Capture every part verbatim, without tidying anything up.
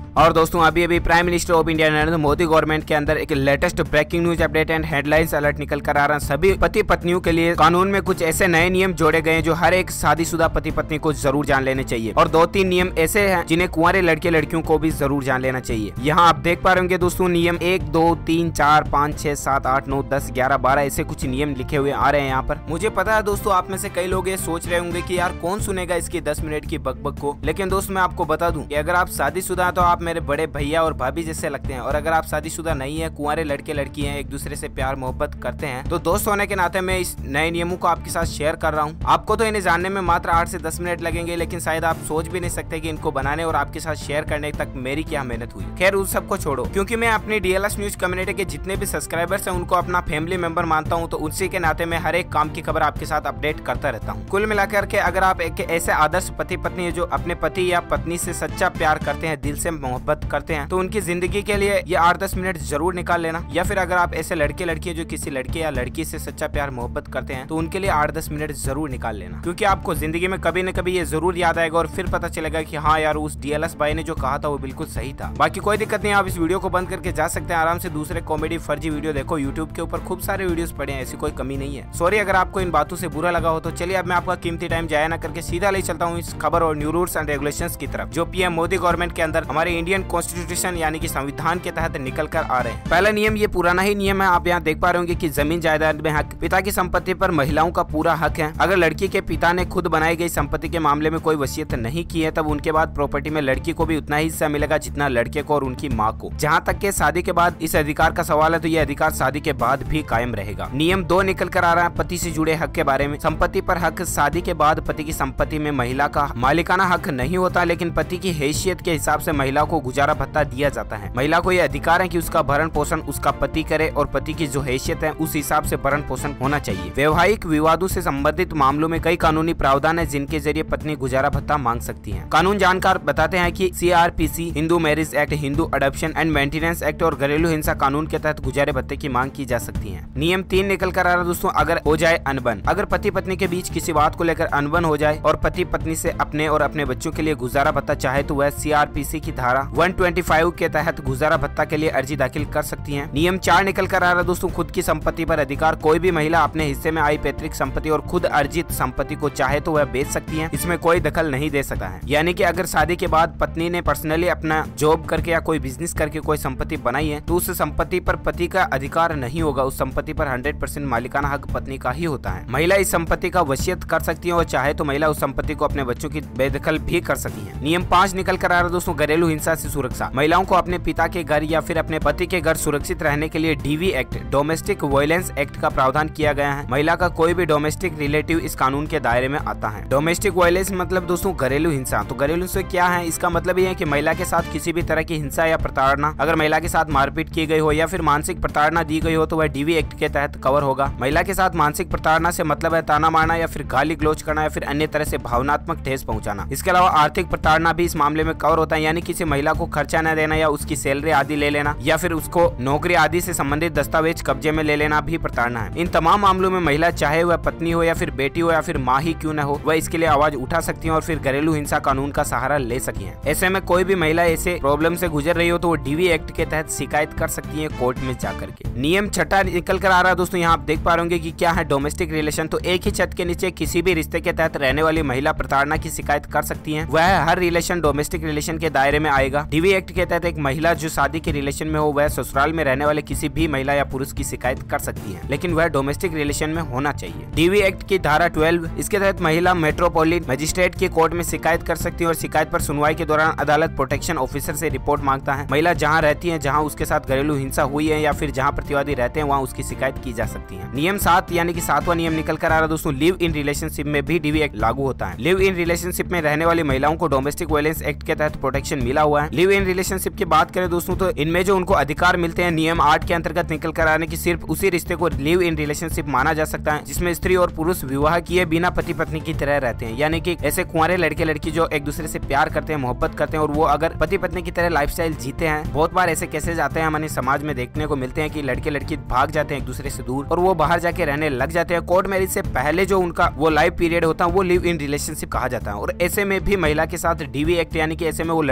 और दोस्तों अभी अभी prime minister of India Narendra Modi government के अंदर एक latest breaking news update and headlines alert निकल कर आ रहा है। सभी पति पत्नियों के लिए कानून में कुछ ऐसे नए नियम जोड़े गए हैं जो हर एक शादीशुदा पति पत्नी को जरूर जान लेने चाहिए, और दो तीन नियम ऐसे हैं जिन्हें कुंवारे लड़के लड़कियों को भी जरूर जान लेना चाहिए। यहाँ आप देख पा रहे होंगे दोस्तों, नियम एक दो तीन चार पाँच छह सात आठ नौ दस ग्यारह बारह ऐसे कुछ नियम लिखे हुए आ रहे हैं यहाँ पर। मुझे पता है दोस्तों, आप में से कई लोग ये सोच रहे होंगे कि यार कौन सुनेगा इसकी दस मिनट की बकबक को, लेकिन दोस्त मैं आपको बता दूं कि अगर आप शादीशुदा हैं तो आप मेरे बड़े भैया और भाभी जैसे लगते हैं, और अगर आप शादीशुदा नहीं है, कुंवारे लड़के लड़की हैं, एक दूसरे से प्यार मोहब्बत करते हैं, तो दोस्त होने के नाते मैं इस नए नियमों को आपके साथ शेयर कर रहा हूँ। आपको तो इन्हें जानने में मात्र आठ से दस मिनट लगेंगे, लेकिन शायद आप सोच भी नहीं सकते कि इनको बनाने और आपके साथ शेयर करने तक मेरी क्या मेहनत हुई। खैर उस सबको छोड़ो, क्योंकि मैं अपनी डीएलएस न्यूज कम्युनिटी के जितने भी सब्सक्राइबर्स हैं उनको अपना फैमिली मेंबर मानता हूँ, तो उसी के नाते मैं हर एक काम की खबर आपके साथ अपडेट करता रहता हूँ। कुल मिलाकर के अगर आप एक ऐसे आदर्श पति पत्नी है जो अपने पति या पत्नी से सच्चा प्यार करते हैं, दिल से मोहब्बत करते हैं, तो उनकी जिंदगी के लिए ये आठ दस मिनट जरूर निकाल लेना। या फिर अगर आप ऐसे लड़के लड़की जो किसी लड़के या लड़की से सच्चा प्यार मोहब्बत करते हैं, तो उनके लिए आठ दस मिनट जरूर निकाल लेना, क्योंकि आपको जिंदगी में कभी न कभी ये जरूर याद आएगा और फिर पता चलेगा कि हाँ यार उस डीएलएस भाई ने जो कहा था वो बिल्कुल सही था। बाकी कोई दिक्कत नहीं, आप इस वीडियो को बंद करके जा सकते हैं, आराम से दूसरे कॉमेडी फर्जी वीडियो देखो। यूट्यूब के ऊपर खूब सारे वीडियोस पड़े हैं, ऐसी कोई कमी नहीं है। सॉरी अगर आपको इन बातों से बुरा लगा हो, तो चलिए अब मैं आपका कीमती टाइम जाया न करके सीधा ले चलता हूँ इस खबर और न्यू रूल्स एंड रेगुलेशंस की तरफ, जो पीएम मोदी गवर्नमेंट के अंदर हमारे इंडियन कॉन्स्टिट्यूशन यानी कि संविधान के तहत निकल कर आ रहे हैं। पहला नियम ये पुराना ही नियम है, आप यहाँ देख पा रहे होंगे कि जमीन जायदाद में हक, पिता की संपत्ति पर महिलाओं का पूरा हक है। अगर लड़की के पिता ने खुद बनाई गई संपत्ति के मामले में कोई वसीयत नहीं की है, तब उनके बाद प्रॉपर्टी में लड़की को भी उतना ही हिस्सा मिलेगा जितना लड़के को और उनकी माँ को। जहाँ तक के शादी के बाद इस अधिकार का सवाल है, तो ये अधिकार शादी के बाद भी कायम रहेगा। नियम दो निकल कर आ रहा है पति से जुड़े हक के बारे में। संपत्ति पर हक, शादी के बाद पति की संपत्ति में महिला का मालिकाना हक नहीं होता, लेकिन पति की हैसियत के हिसाब से महिला को गुजारा भत्ता दिया जाता है। महिला को यह अधिकार है कि उसका भरण पोषण उसका पति करे, और पति की जो हैसियत है उस हिसाब से भरण पोषण होना चाहिए। वैवाहिक विवादों से संबंधित मामलों में कई कानूनी प्रावधान है जिनके जरिए पत्नी गुजारा भत्ता मांग सकती है। कानून जानकार बताते हैं कि CrPC, Hindu marriage act, Hindu adoption and maintenance act और घरेलू हिंसा कानून के तहत गुजारे भत्ते की मांग की जा सकती है। नियम तीन निकल कर आ रहा दोस्तों, अगर हो जाए अनबन, अगर पति पत्नी के बीच किसी बात को लेकर अनबन हो जाए और पति पत्नी से अपने और अपने बच्चों के लिए गुजारा भत्ता चाहे, तो वह सीआरपीसी की धारा एक सौ पच्चीस के तहत गुजारा भत्ता के लिए अर्जी दाखिल कर सकती हैं। नियम चार निकल कर आ रहा दोस्तों, खुद की संपत्ति पर अधिकार। कोई भी महिला अपने हिस्से में आई पैतृक संपत्ति और खुद अर्जित संपत्ति को चाहे तो वह बेच सकती है, इसमें कोई दखल नहीं दे सकता है। यानी कि अगर शादी के बाद पत्नी ने पर्सनली अपना जॉब करके या कोई बिजनेस करके कोई संपत्ति बनाई है, तो उस संपत्ति पर पति का अधिकार नहीं होगा। उस संपत्ति पर हंड्रेड परसेंट मालिकाना हक पत्नी का ही होता है। महिला इस संपत्ति का वसीयत कर सकती है और चाहे तो महिला उस संपत्ति को अपने बच्चों की बेदखल भी कर सकती है। नियम पाँच निकल कर आ रहा दोस्तों, घरेलू हिंसा से सुरक्षा। महिलाओं को अपने पिता के घर या फिर अपने पति के घर सुरक्षित रहने के लिए DV act, domestic violence act का प्रावधान किया गया है। महिला का कोई भी डोमेस्टिक रिलेटिव इस कानून के दायरे में आता है। डोमेस्टिक वायलेंस मतलब दोस्तों घरेलू हिंसा। तो घरेलू हिंसा क्या है? इसका मतलब ये है कि महिला के साथ किसी भी तरह की हिंसा या प्रताड़ना, अगर महिला के साथ मारपीट की गई हो या फिर मानसिक प्रताड़ना दी गई हो, तो वह डीवी एक्ट के तहत कवर होगा। महिला के साथ मानसिक प्रताड़ना से मतलब है ताना मारना या फिर गाली गलौज करना या फिर अन्य तरह से भावनात्मक ठेस पहुंचाना। इसके अलावा आर्थिक प्रताड़ना भी इस मामले में कवर होता है, यानी किसी महिला को खर्चा न देना या उसकी सैलरी आदि ले लेना या फिर उसको नौकरी आदि से संबंधित दस्तावेज कब्जे में ले लेना भी प्रताड़ना है। इन तमाम मामलों में महिला चाहे वह पत्नी हो या फिर बेटी हो या फिर माँ ही क्यों न हो, वह इसके लिए आवाज उठा सकती है और फिर घरेलू हिंसा कानून का सहारा ले सकती है। ऐसे में कोई भी महिला ऐसे प्रॉब्लम से गुजर रही हो तो वो डीवी एक्ट के तहत शिकायत कर सकती है कोर्ट में जाकर के। नियम छठा निकल कर आ रहा है दोस्तों, यहाँ आप देख पा रहे होंगे कि क्या है डोमेस्टिक रिलेशन। तो एक ही छत के नीचे किसी भी रिश्ते के तहत रहने वाली महिला प्रताड़ना की शिकायत कर सकती है। वह हर रिलेशन डोमेस्टिक रिलेशन के दायरे में आएगा। डीवी एक्ट के तहत एक महिला जो शादी के रिलेशन में हो, वह ससुराल में रहने वाले किसी भी महिला या पुरुष की शिकायत कर सकती है, लेकिन वह डोमेस्टिक रिलेशन में होना चाहिए। डीवी एक्ट की धारा बारह, इसके तहत महिला मेट्रोपॉलिटन मजिस्ट्रेट की कोर्ट में शिकायत कर सकती है और शिकायत पर सुनवाई के दौरान अदालत प्रोटेक्शन ऑफिसर से रिपोर्ट मांगता है। महिला जहां रहती है, जहां उसके साथ घरेलू हिंसा हुई है या फिर जहां प्रतिवादी रहते हैं, वहां उसकी शिकायत की जा सकती है। नियम सात यानी कि सातवां नियम निकल कर आ रहा दोस्तों, लिव इन रिलेशनशिप में भी डीवी एक्ट लागू होता है। लिव इन रिलेशनशिप में रहने वाली महिलाओं को डोमेस्टिक वायलेंस एक्ट के तहत प्रोटेक्शन मिला हुआ है। लिव इन रिलेशनशिप की बात करें दोस्तों, तो इनमें जो उनको अधिकार मिलते हैं, नियम आठ के अंतर्गत निकल कर आने की सिर्फ उसी रिश्ते को लिव इन रिलेशनशिप माना जा सकता है जिसमें स्त्री और पुरुष विवाह किए बिना पति पत्नी की तरह रहते हैं। यानी कि ऐसे कुंवारे लड़के लड़की जो एक दूसरे से प्यार करते हैं, मोहब्बत करते हैं और वो अगर पति पत्नी की तरह लाइफस्टाइल जीते हैं। बहुत बार ऐसे केसेस आते हैं हमारे समाज में देखने को मिलते हैं कि लड़के लड़की भाग जाते हैं एक दूसरे से दूर और वो बाहर जाके रहने लग जाते हैं। कोर्ट मैरिज से पहले जो उनका वो लाइफ पीरियड होता है वो लिव इन रिलेशनशिप कहा जाता है। और ऐसे में भी महिला के साथ डीवी एक्ट यानी कि ऐसे में वो लड़का अगर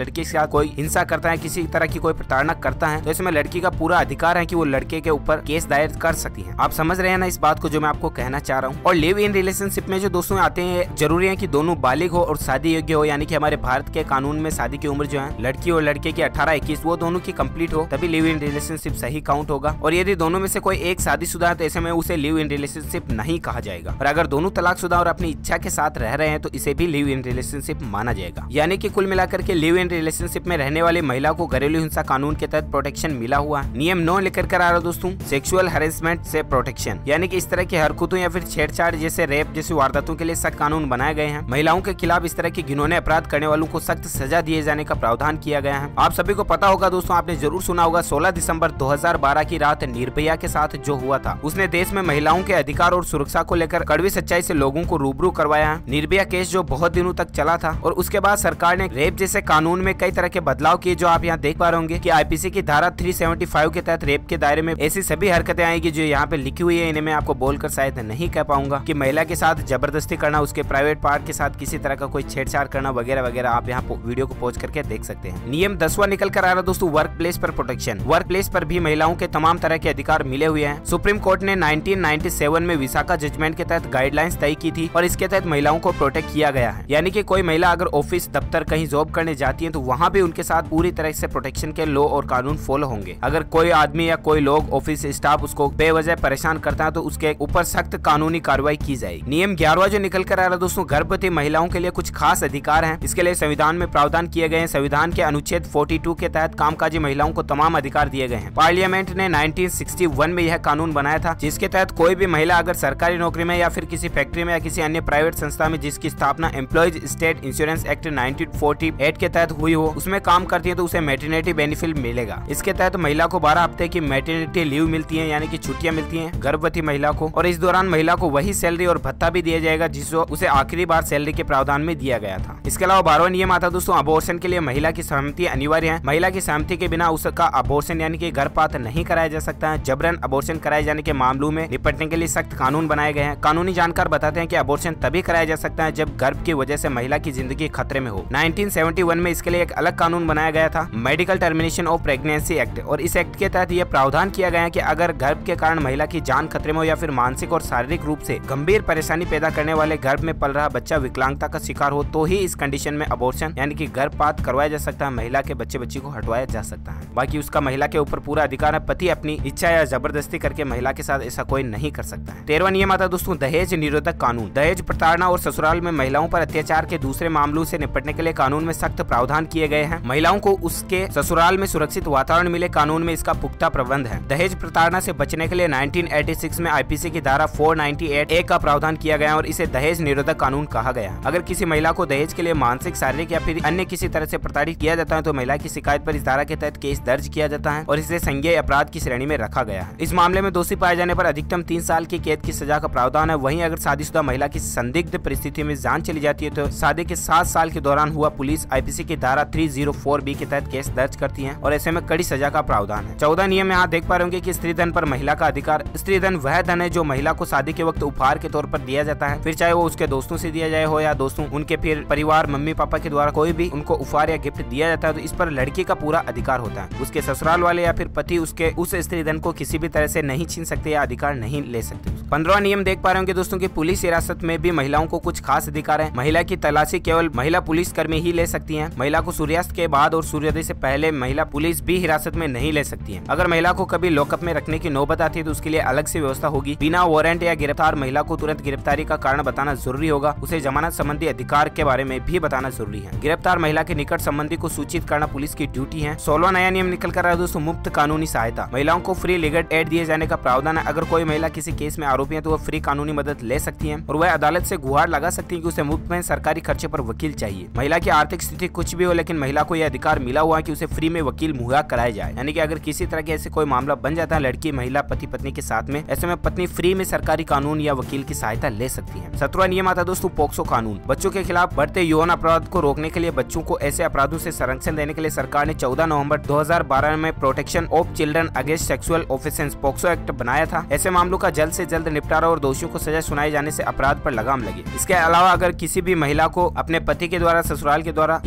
लड़की के साथ कोई हिंसा करता है, किसी तरह की कोई प्रताड़ना करता है, तो इसमें लड़की का पूरा अधिकार है कि वो लड़के के ऊपर केस दायर कर सकती है। आप समझ रहे हैं ना इस बात को जो मैं आपको कहना चाह रहा हूँ। और लिव इन रिलेशनशिप में जो दोस्तों आते हैं, जरूरी है कि दोनों बालिग हो और शादी योग्य हो, यानी कि हमारे भारत के कानून में शादी की उम्र जो है लड़की और लड़के की अठारह इक्कीस वो दोनों की कंप्लीट हो, तभी लिव इन रिलेशनशिप सही काउंट होगा। और यदि दोनों में से कोई एक शादीशुदा है तो ऐसे में उसे लिव इन रिलेशनशिप नहीं कहा जाएगा। और अगर दोनों तलाकशुदा और अपनी इच्छा के साथ रह रहे हैं तो इसे भी लिव इन रिलेशनशिप माना जाएगा। यानी कि कुल मिलाकर के लिव इन रिलेशनशिप में रहने वाली महिला को घरेलू हिंसा कानून के तहत प्रोटेक्शन मिला हुआ। नियम नौ लेकर कर आ रहा दोस्तों, सेक्सुअल हैरेसमेंट से प्रोटेक्शन, यानी कि इस तरह की हरकतों या फिर छेड़छाड़ जैसे रेप जैसी वारदातों के लिए सख्त कानून बनाए गए हैं। महिलाओं के खिलाफ इस तरह के घिनौने अपराध करने वालों को सख्त सजा दिए जाने का प्रावधान किया गया है। आप सभी को पता होगा दोस्तों, आपने जरूर सुना होगा सोलह दिसंबर दो हज़ार बारह की रात निर्भया के साथ जो हुआ था, उसने देश में महिलाओं के अधिकार और सुरक्षा को लेकर कड़वी सच्चाई से लोगों को रूबरू करवाया है। निर्भया केस जो बहुत दिनों तक चला था और उसके बाद सरकार ने रेप जैसे कानून में कई तरह के बदलाव किए, जो आप यहाँ देख पा रहे होंगे कि आईपीसी की धारा तीन सौ पचहत्तर के तहत रेप के दायरे में ऐसी सभी हरकतें आएगी जो यहाँ पे लिखी हुई है। इन्हें मैं आपको बोलकर शायद नहीं कह पाऊंगा कि महिला के साथ जबरदस्ती करना, उसके प्राइवेट पार्ट के साथ किसी तरह का कोई छेड़छाड़ करना वगैरह वगैरह। आप यहाँ वीडियो को पॉज करके देख सकते हैं। नियम दसवां निकल कर आ रहा दोस्तों, वर्क प्लेस पर प्रोटेक्शन। वर्क प्लेस पर भी महिलाओं के तमाम तरह के अधिकार मिले हुए हैं। सुप्रीम कोर्ट ने उन्नीस सौ सत्तानवे में विशाखा जजमेंट के तहत गाइडलाइंस तय की थी और इसके तहत महिलाओं को प्रोटेक्ट किया गया है। यानी कि कोई महिला अगर ऑफिस दफ्तर कहीं जॉब करने जाती है तो वहाँ भी उनके साथ पूरी तरह से प्रोटेक्शन के लॉ और कानून फॉलो होंगे। अगर कोई आदमी या कोई लोग ऑफिस स्टाफ उसको बेवजह परेशान करता है तो उसके ऊपर सख्त कानूनी कार्रवाई की जाएगी। नियम ग्यारहवां जो निकल कर आ रहा दोस्तों, गर्भवती महिलाओं के लिए कुछ खास अधिकार हैं। इसके लिए संविधान में प्रावधान किए गए हैं। संविधान के अनुच्छेद बयालीस के तहत कामकाजी महिलाओं को तमाम अधिकार दिए गए हैं। पार्लियामेंट ने उन्नीस सौ इकसठ में यह कानून बनाया था, जिसके तहत कोई भी महिला अगर सरकारी नौकरी में या फिर किसी फैक्ट्री में या किसी अन्य प्राइवेट संस्था में जिसकी स्थापना एम्प्लॉयज स्टेट इंश्योरेंस एक्ट उन्नीस सौ अड़तालीस के तहत हुई हो, उसमें काम करती है तो उसे मैटरनिटी बेनिफिट मिलेगा। इसके तहत महिला को बारह हफ्ते की मैटरनिटी लीव मिलती है, यानी कि छुट्टियां मिलती हैं गर्भवती महिला को। और इस दौरान महिला को वही सैलरी और भत्ता भी दिया जाएगा जिसको उसे आखिरी बार सैलरी के प्रावधान में दिया गया था। इसके अलावा बारहवां नियम आता दोस्तों, अबॉर्शन के लिए महिला की सहमति अनिवार्य है। महिला की सहमति के बिना उसका अबॉर्शन यानी कि गर्भपात नहीं कराया जा सकता है। जबरन अबॉर्शन कराए जाने के मामलों में निपटने के लिए सख्त कानून बनाए गए हैं। कानूनी जानकार बताते हैं कि अबॉर्शन तभी कराया जा सकता है जब गर्भ की वजह से महिला की जिंदगी खतरे में हो। उन्नीस सौ इकहत्तर में इसके लिए एक अलग कानून बनाया गया था, medical termination of pregnancy act. और इस एक्ट के तहत यह प्रावधान किया गया है कि अगर गर्भ के कारण महिला की जान खतरे में हो या फिर मानसिक और शारीरिक रूप से गंभीर परेशानी पैदा करने वाले गर्भ में पल रहा बच्चा विकलांगता का शिकार हो तो ही इस कंडीशन में अबॉर्शन यानी कि गर्भपात करवाया जा सकता है, महिला के बच्चे बच्ची को हटवाया जा सकता है। बाकी उसका महिला के ऊपर पूरा अधिकार है। पति अपनी इच्छा या जबरदस्ती करके महिला के साथ ऐसा कोई नहीं कर सकता है। तेरहवां नियम आता दोस्तों, दहेज निरोधक कानून। दहेज प्रताड़ना और ससुराल में महिलाओं पर अत्याचार के दूसरे मामलों से निपटने के लिए कानून में सख्त प्रावधान किए गए हैं। महिलाओं को उसके ससुराल में सुरक्षित वातावरण मिले, कानून में इसका पुख्ता प्रबंध है। दहेज प्रताड़ना से बचने के लिए उन्नीस सौ छियासी में आईपीसी की धारा चार सौ अट्ठानवे ए का प्रावधान किया गया और इसे दहेज निरोधक कानून कहा गया। अगर किसी महिला को दहेज के लिए मानसिक, शारीरिक या फिर अन्य किसी तरह से प्रताड़ित किया जाता है तो महिला की शिकायत पर इस धारा के तहत केस दर्ज किया जाता है और इसे संज्ञेय अपराध की श्रेणी में रखा गया है। इस मामले में दोषी पाए जाने पर अधिकतम तीन साल की कैद की सजा का प्रावधान है। वहीं अगर शादीशुदा महिला की संदिग्ध परिस्थिति में जान चली जाती है तो शादी के सात साल के दौरान हुआ पुलिस आईपीसी की धारा तीन सौ चार बी के तहत केस दर्ज करती है और ऐसे में कड़ी सजा का प्रावधान है। चौदह नियम यहाँ देख पा रहे होंगे कि स्त्री धन पर महिला का अधिकार। स्त्री धन वह धन है जो महिला को शादी के वक्त उपहार के तौर पर दिया जाता है, फिर चाहे वो उसके दोस्तों से दिया जाए हो या दोस्तों उनके फिर परिवार मम्मी पापा के द्वारा कोई भी उनको उपहार या गिफ्ट दिया जाता है तो इस पर लड़की का पूरा अधिकार होता है। उसके ससुराल वाले या फिर पति उसके उस स्त्री धन को किसी भी तरह से नहीं छीन सकते या अधिकार नहीं ले सकते। पंद्रहवां नियम देख पा रहे होंगे दोस्तों की पुलिस हिरासत में भी महिलाओं को कुछ खास अधिकार है। महिला की तलाशी केवल महिला पुलिस कर्मी ही ले सकती है। महिला को सूर्यास्त के बाद और सूर्योदय से पहले महिला पुलिस भी हिरासत में नहीं ले सकती है। अगर महिला को कभी लॉकअप में रखने की नौबत आती है तो उसके लिए अलग से व्यवस्था होगी। बिना वारंट या गिरफ्तार महिला को तुरंत गिरफ्तारी का कारण बताना जरूरी होगा। उसे जमानत संबंधी अधिकार के बारे में भी बताना जरूरी है। गिरफ्तार महिला के निकट संबंधी को सूचित करना पुलिस की ड्यूटी है। सोलहवां नया नियम निकल कर रहा है दोस्तों, मुफ्त कानूनी सहायता। महिलाओं को फ्री लीगल एड दिए जाने का प्रावधान है। अगर कोई महिला किसी केस में आरोपी है तो वह फ्री कानूनी मदद ले सकती है और वह अदालत से गुहार लगा सकती है कि उसे मुफ्त में सरकारी खर्चे पर वकील चाहिए। महिला की आर्थिक स्थिति कुछ भी हो लेकिन महिला को यह अधिकार मिला हुआ है कि उसे फ्री में वकील मुहैया कराया जाए। यानी कि अगर किसी तरह के ऐसे कोई मामला बन जाता है लड़की महिला पति पत्नी के साथ में, ऐसे में पत्नी फ्री में सरकारी कानून या वकील की सहायता ले सकती है। सत्रहवां नियम आता दोस्तों पोक्सो कानून। बच्चों के खिलाफ बढ़ते यौन अपराध को रोकने के लिए बच्चों को ऐसे अपराधों से संरक्षण देने के लिए सरकार ने चौदह नवंबर दो हज़ार बारह में protection of children against sexual offences POCSO act बनाया था। ऐसे मामलों का जल्द से जल्द निपटारा और दोषियों को सजा सुनाए जाने से अपराध पर लगाम लगे। इसके अलावा अगर किसी भी महिला को अपने पति के द्वारा, ससुराल के द्वारा या किसी भी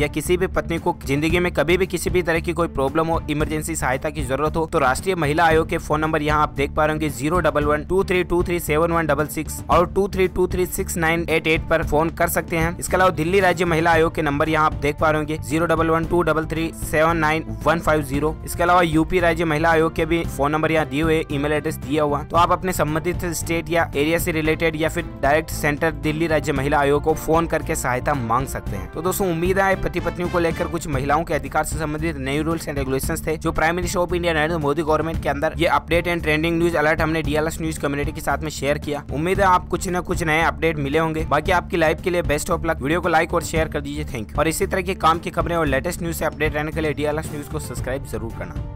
भी पत्नी को जिंदगी में कभी भी किसी भी तरह की कोई प्रॉब्लम हो, इमरजेंसी सहायता की जरूरत हो, तो राष्ट्रीय महिला आयोग के फोन नंबर यहाँ आप देख पा रहे होंगे zero double one two three two three seven one double six और two three two three six nine eight eight पर फोन कर सकते हैं। इसके अलावा दिल्ली राज्य महिला आयोग के नंबर यहाँ आप देख पा रहे होंगे zero double one two double three seven nine one five zero. इसके अलावा यूपी राज्य महिला आयोग के भी फोन नंबर यहाँ दिए हुए, ईमेल एड्रेस दिया हुआ, तो आप अपने संबंधित स्टेट या एरिया से रिलेटेड या फिर डायरेक्ट सेंटर दिल्ली राज्य महिला आयोग को फोन करके सहायता मांग सकते हैं। तो दोस्तों उम्मीद है पति पत्नियों को लेकर कुछ महिलाओं के अधिकार से संबंधित नए रूल्स एंड रेगुलेशंस थे जो prime minister of India Narendra Modi government के अंदर ये update and trending news alert हमने डीएलएस न्यूज कम्युनिटी के साथ में शेयर किया। उम्मीद है आप कुछ न कुछ नए अपडेट मिले होंगे। बाकी आपकी लाइफ के लिए बेस्ट ऑफ लक। वीडियो को लाइक और शेयर कर दीजिए। Thank you. और इसी तरह की काम की खबरें और लेटेस्ट न्यूज से अपडेट रहने के लिए डीएलएस न्यूज को सब्सक्राइब जरूर करना।